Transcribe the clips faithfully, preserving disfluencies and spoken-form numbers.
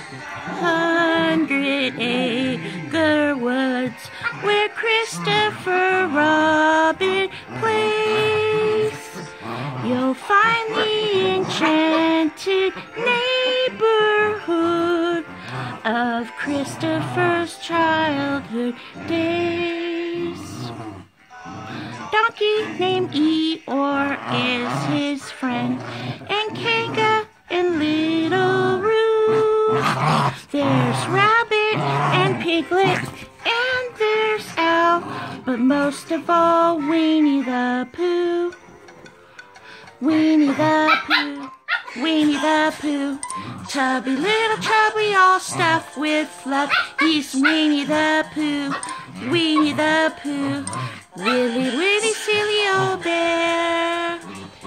Hundred acre woods where Christopher Robin plays. You'll find the enchanted neighborhood of Christopher's childhood days. Donkey named Eeyore is his friend, and Kanga and Little Roo. There's Rabbit and Piglet, and there's Owl, but most of all, Winnie the Pooh. Winnie the Pooh, Winnie the Pooh, chubby little chubby, all stuffed with fluff. He's Winnie the Pooh, Winnie the Pooh, really, really silly old bear.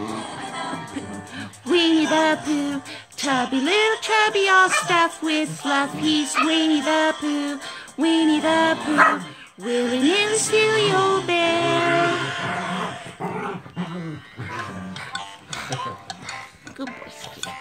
Winnie the Pooh, chubby little chubby, all stuffed with fluff. He's Winnie the Pooh, Winnie the Pooh, really, really silly old bear. Good boy, Skip.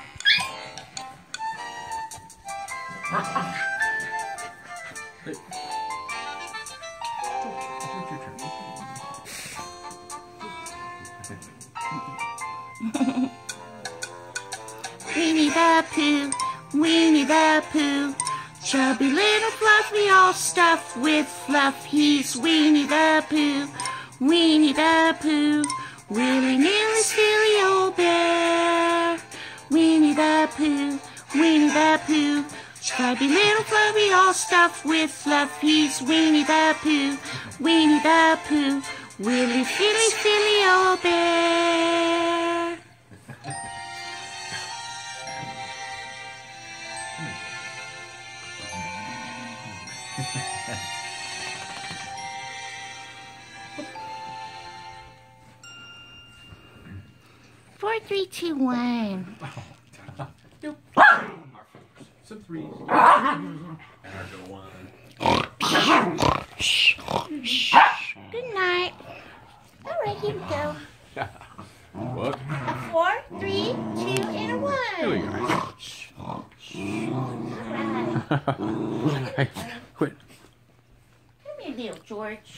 Winnie the Pooh, Winnie the Pooh, chubby little fluffy, all stuffed with fluff. He's Winnie the Pooh, Winnie the Pooh, really, really silly old bear. Winnie the Pooh, Winnie the Pooh, chubby little fluffy, all stuffed with fluff. He's Winnie the Pooh, Winnie the Pooh, really silly, silly old bear. Four, three, two, one. Some threes. And our go one. Good night. All right, here we go. What? A four, three, two, and a one. Here we go. Right. Quit. Come here, little George.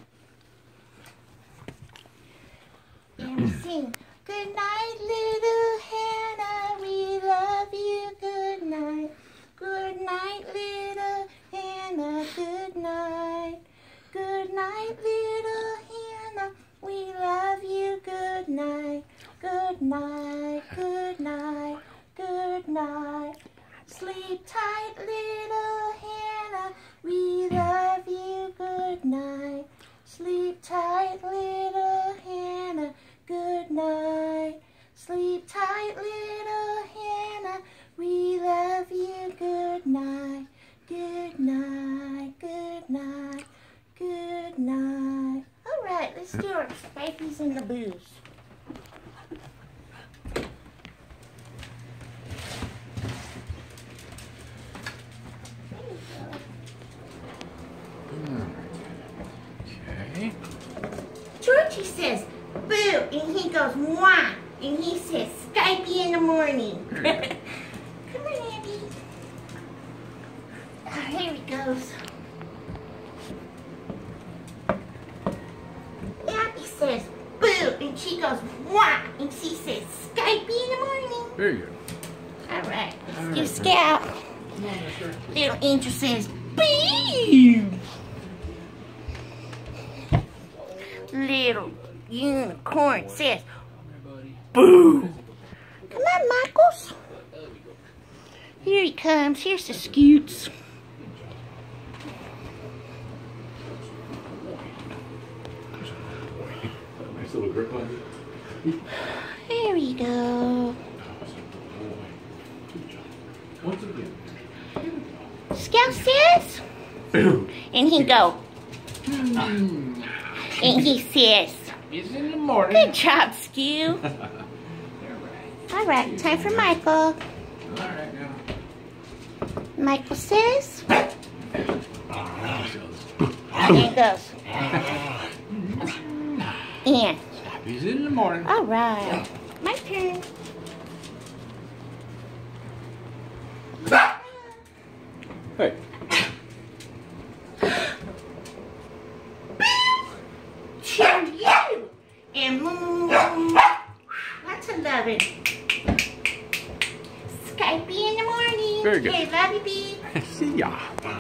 And we sing. Good night, little Hannah, we love you, good night. Good night, little Hannah, good night. Good night, little Hannah, we love you, good night. Good night, good night, good night. Sleep tight, little Hannah, we love you, good night. Sleep tight, little Hannah, good night. Sleep tight, little Hannah, we love you, good night. Good night, good night, good night. All right, let's do our Spikies and the Boos. Okay. Georgie says, boo, and he goes, mwah, and he says, Skypey in the morning. Come on, Abby. Oh, here he goes. Abby says, boo, and she goes, mwah, and she says, Skypey in the morning. Very good. All right, let's All do right. Scout. Little Angel says, boo. Little Unicorn says, boo. Come on, Michaels. Here he comes. Here's the Scoots. Nice little grip on it. Here we go. Once again. Scout says, Boo. and he go, and he says, It's in the morning. good job, Skew. All right, time for Michael. All right, now. Michael says, There and he goes, and. He's in the morning. All right, my turn. Hey. To you. And mm, lots of loving. Skype in the morning. Very good. Okay, love you, B. See ya.